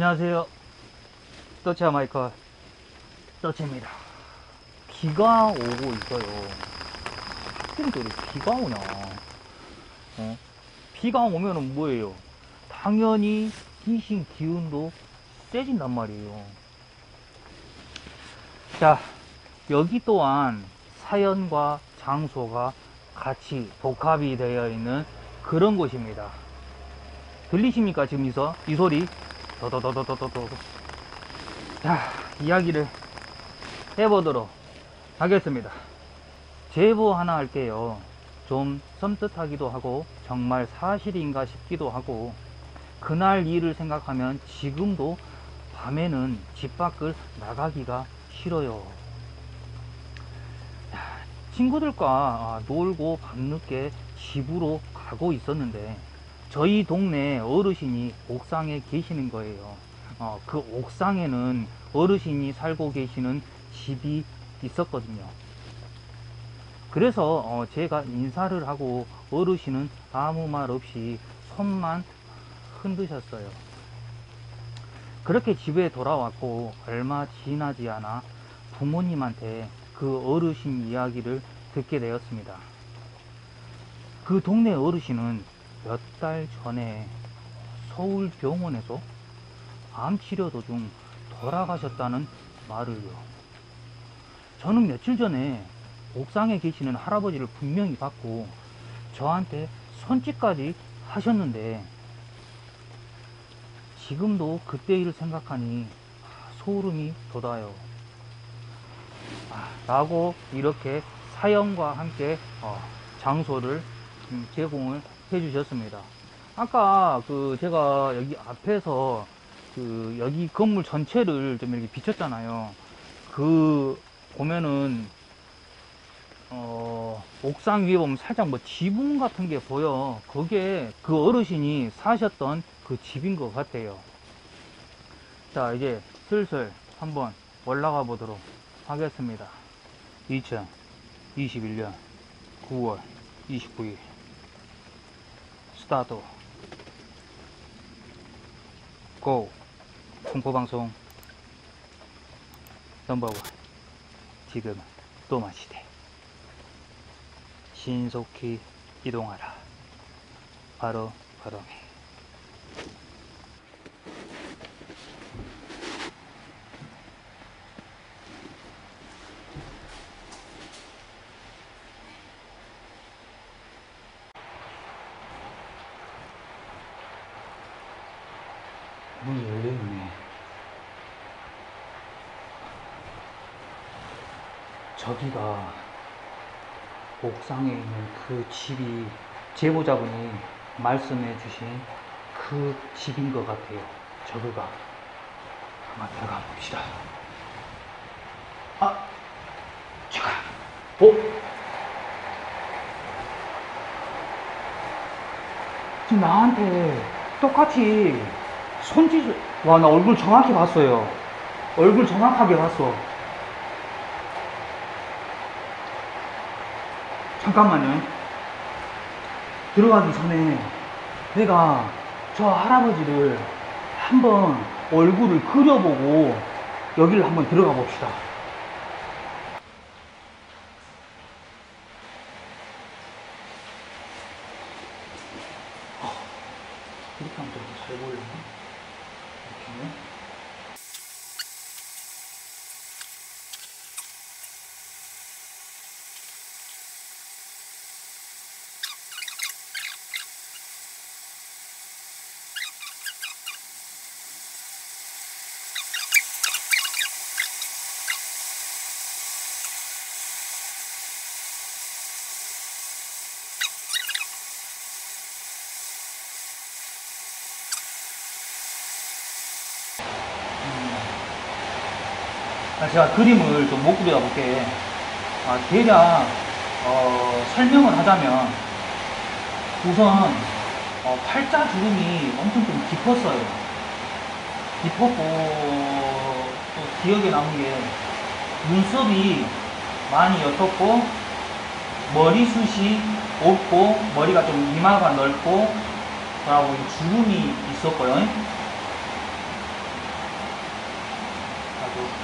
안녕하세요. 떠치아 마이커 떠치입니다. 비가 오고 있어요. 하필 또 비가 오냐. 비가 오면은 뭐예요? 당연히 귀신 기운도 세진단 말이에요. 자, 여기 또한 사연과 장소가 같이 복합이 되어 있는 그런 곳입니다. 들리십니까? 지금 이 소리? 도도도도도도도. 자, 이야기를 해보도록 하겠습니다. 제보 하나 할게요. 좀 섬뜩하기도 하고 정말 사실인가 싶기도 하고, 그날 일을 생각하면 지금도 밤에는 집 밖을 나가기가 싫어요. 친구들과 놀고 밤늦게 집으로 가고 있었는데 저희 동네 어르신이 옥상에 계시는 거예요. 그 옥상에는 어르신이 살고 계시는 집이 있었거든요. 그래서 제가 인사를 하고 어르신은 아무 말 없이 손만 흔드셨어요. 그렇게 집에 돌아왔고 얼마 지나지 않아 부모님한테 그 어르신 이야기를 듣게 되었습니다. 그 동네 어르신은 몇 달 전에 서울 병원에서 암치료 도중 돌아가셨다는 말을요. 저는 며칠 전에 옥상에 계시는 할아버지를 분명히 봤고 저한테 손짓까지 하셨는데, 지금도 그때 일을 생각하니 소름이 돋아요. 라고 이렇게 사연과 함께 장소를 제공을 해 주셨습니다. 아까 제가 여기 앞에서 여기 건물 전체를 좀 이렇게 비쳤잖아요. 보면은 옥상 위에 보면 살짝 뭐 지붕 같은 게 보여. 그게 그 어르신이 사셨던 그 집인 것 같아요. 자, 이제 슬슬 한번 올라가 보도록 하겠습니다. 2021년 9월 29일 스타트. 고! 공포방송 넘버원. 지금은 또마시대. 신속히 이동하라. 바로 바로미. 문이 열려있네. 저기가 옥상에 있는 그 집이 제보자분이 말씀해 주신 그 집인 것 같아요. 저거가. 한번 들어가 봅시다. 잠깐. 지금 나한테 똑같이 손짓을, 와, 나 얼굴 정확히 봤어요. 얼굴 정확하게 봤어. 잠깐만요. 들어가기 전에 내가 저 할아버지를 한번 얼굴을 그려보고 여기를 한번 들어가 봅시다. 이렇게 하면 좀 잘 보이네. 이렇게. 제가 그림을 좀 못 그려 볼게. 대략 설명을 하자면, 우선 팔자 주름이 엄청 좀 깊었어요. 깊었고, 또 기억에 남은 게 눈썹이 많이 옅었고, 머리숱이 없고, 머리가 좀 이마가 넓고, 그리고 주름이 있었고요.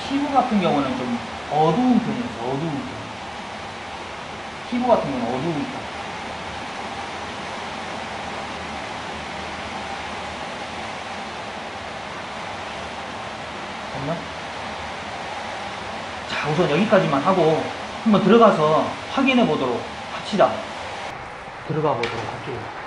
피부 같은 경우는 좀 어두운 편이에요. 어두운 편. 피부 같은 경우는 어두운 편. 잠깐만. 자, 우선 여기까지만 하고 한번 들어가서 확인해 보도록 합시다. 들어가 보도록 할게요.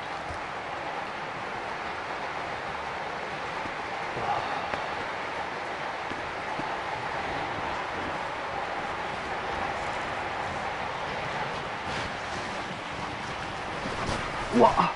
우와!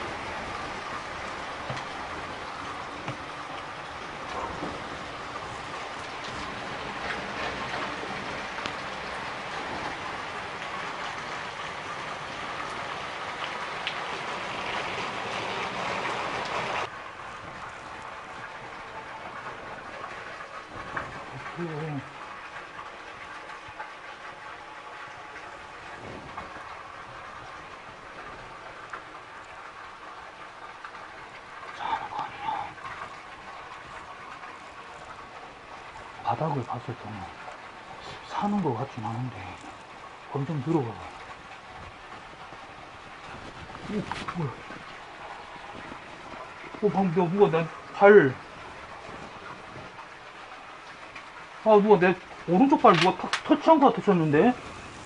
바닥을 봤을 때는 사는 것 같진 않은데 점점 들어가. 방금 누가 내 발, 누가 내 오른쪽 발 누가 탁 터치한 것 같았었는데?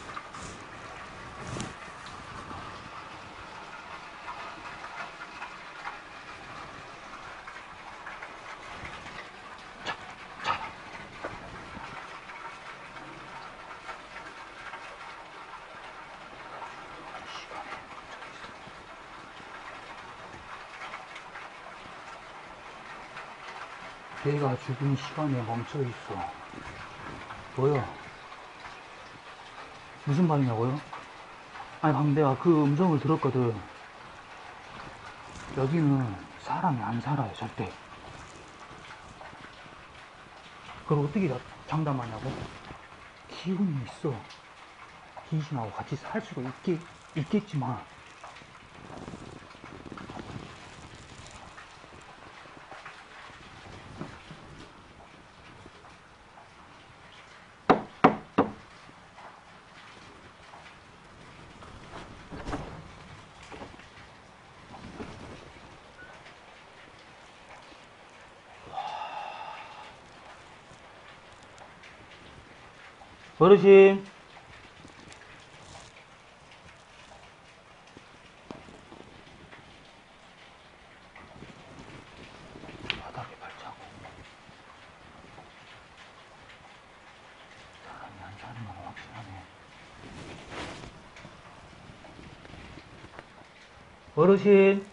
내가 죽은 시간에 멈춰 있어. 뭐야? 무슨 말이냐고요? 아니, 방금 내가 그 음성을 들었거든. 여기는 사람이 안 살아요, 절대. 그걸 어떻게 장담하냐고? 기운이 있어. 귀신하고 같이 살 수가 있겠지만. 어르신, 바닥에 발자국. 사람이 안 사는 건 확실하네. 어르신,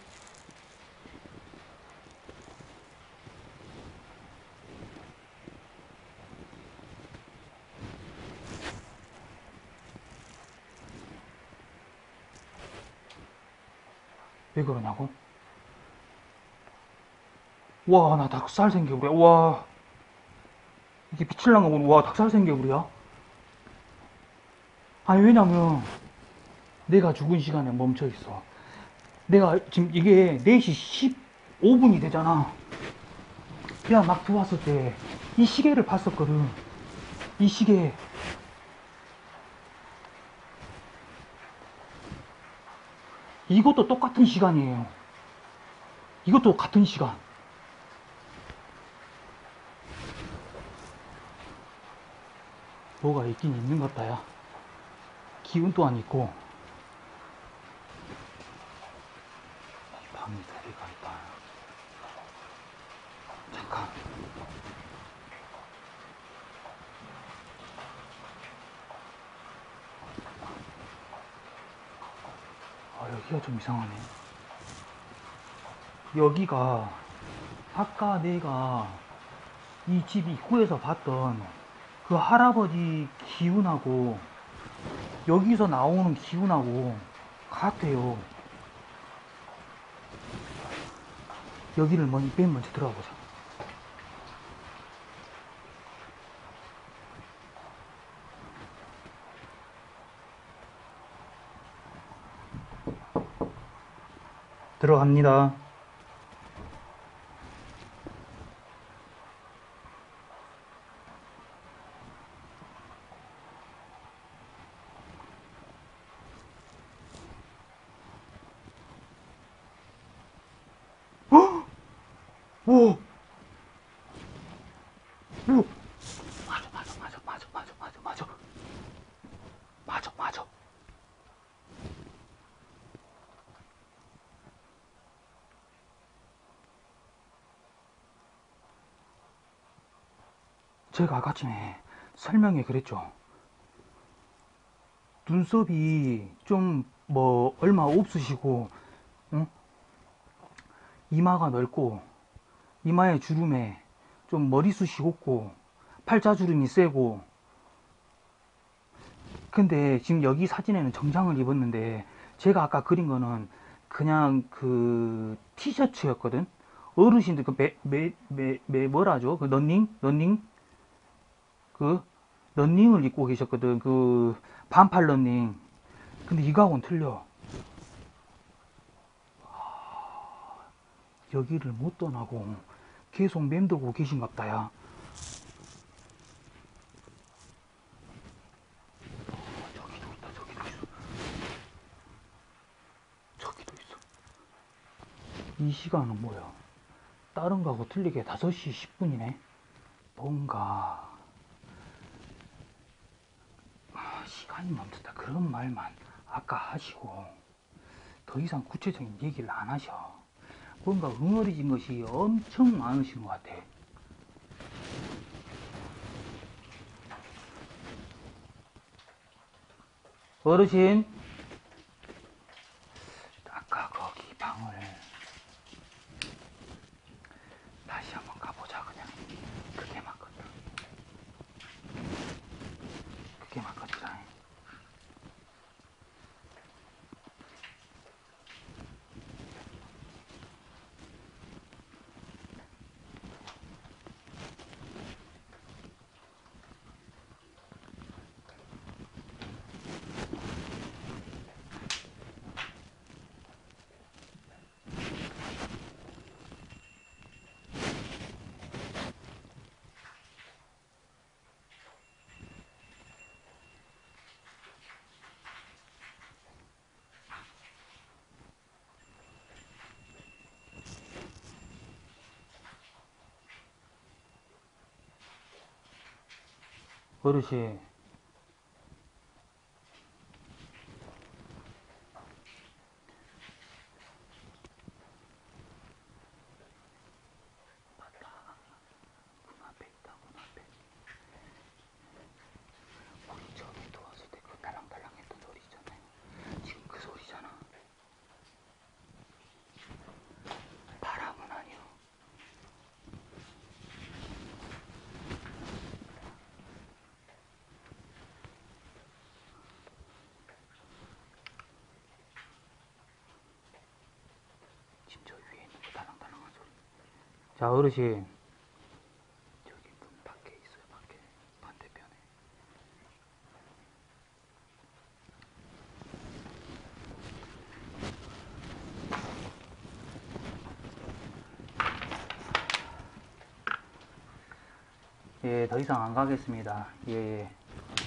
왜 그러냐고? 와, 나 닭살 생겨버려. 와, 이게 미칠란가 보네. 와, 닭살 생겨버려. 아니, 왜냐면 내가 죽은 시간에 멈춰 있어. 내가 지금 이게 4시 15분이 되잖아. 그냥 막 들어왔을 때 이 시계를 봤었거든. 이 시계. 이것도 똑같은 시간이에요. 이것도 같은 시간. 뭐가 있긴 있는 것 같다, 야. 기운 또한 있고. 이 방이 2개가 있다. 잠깐. 여기가 좀 이상하네. 여기가 아까 내가 이 집 입구에서 봤던 그 할아버지 기운하고 여기서 나오는 기운하고 같아요. 여기를 맨 먼저 들어가 보자. 들어갑니다. 오! 오! 맞아, 맞아, 맞아, 맞아, 맞아, 맞아, 맞아. 맞아, 맞아. 제가 아까 전에 설명에 그랬죠. 눈썹이 좀 뭐 얼마 없으시고, 응? 이마가 넓고, 이마의 주름에 좀 머리숱이 없고, 팔자주름이 세고, 근데 지금 여기 사진에는 정장을 입었는데, 제가 아까 그린 거는 그냥 그 티셔츠였거든? 어르신들 그 뭐라죠? 그 런닝? 그 런닝을 입고 계셨거든. 그 반팔 런닝. 근데 이거하고는 틀려. 여기를 못 떠나고 계속 맴돌고 계신갑다, 야. 저기도 있다, 저기도 있어. 저기도 있어. 이 시간은 뭐야? 다른 거하고 틀리게 5시 10분이네. 뭔가 시간이 멈췄다 그런 말만 아까 하시고 더 이상 구체적인 얘기를 안 하셔. 뭔가 응어리진 것이 엄청 많으신 것 같아. 어르신, 아까 거기 방을 다시 한번 가보자. 그냥 그게 맞거든. 그게 맞거든. 어르신, 문 앞에 있다, 문 앞에. 우리 처음에 들어왔을 때 그 달랑달랑 했던 소리 있잖아요. 지금 그 소리잖아. 바람은 아니요. 지금 저 위에 있는 거 달랑달랑한 소리. 자, 어르신. 저기 문 밖에 있어요, 밖에. 반대편에. 예, 더 이상 안 가겠습니다. 예, 예.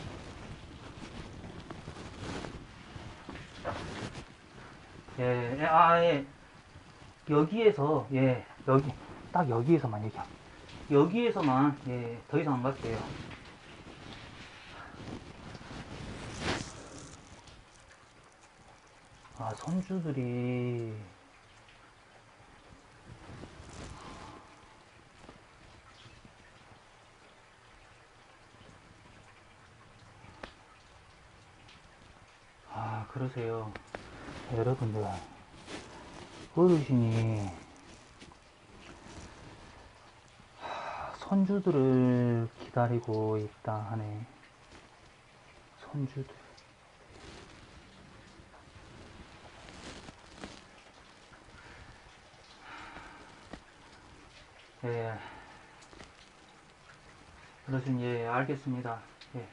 예, 예, 예. 여기에서, 예, 여기, 딱 여기에서만 얘기합니다. 여기에서만, 예, 더 이상 안 갈게요. 아, 손주들이, 아, 그러세요. 여러분들, 어르신이, 손주들을 기다리고 있다 하네. 손주들. 예, 어르신, 예, 알겠습니다. 예.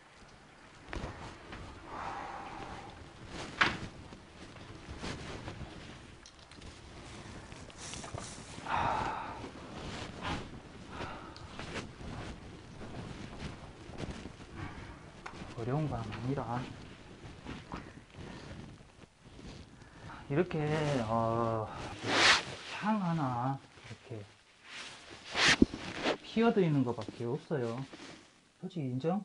어려운 건 아니라. 이렇게, 향 하나, 이렇게 끼어들이는 것밖에 없어요. 솔직히 인정?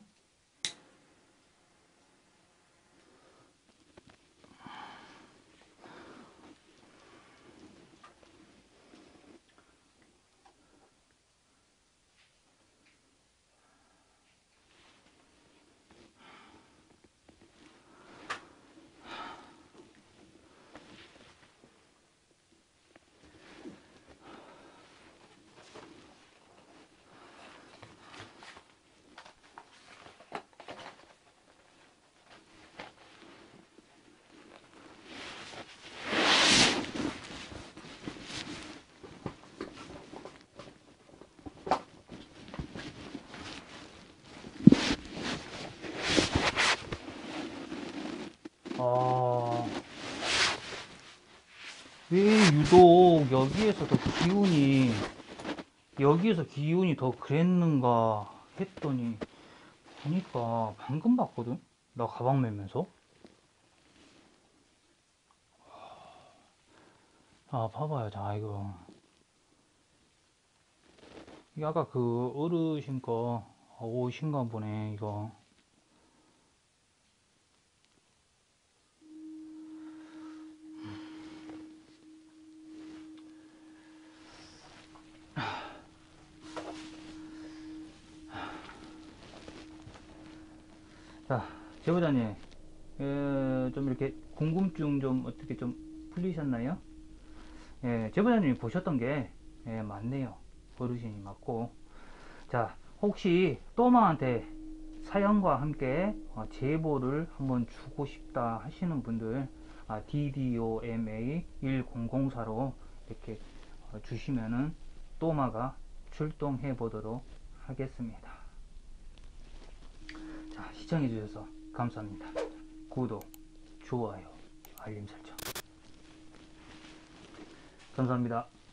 왜 유독 여기에서 기운이 더 그랬는가 했더니, 보니까 방금 봤거든? 나 가방 메면서. 봐봐요. 자, 이거. 이게 아까 그 어르신 거, 옷인가 보네, 이거. 자, 제보자님, 좀 이렇게 궁금증 좀 어떻게 좀 풀리셨나요? 예, 제보자님이 보셨던 게, 맞네요. 어르신이 맞고. 자, 혹시 또마한테 사연과 함께 제보를 한번 주고 싶다 하시는 분들, DDOMA 1004로 이렇게 주시면은 또마가 출동해 보도록 하겠습니다. 자, 시청해 주셔서 감사합니다. 구독, 좋아요, 알림 설정 감사합니다.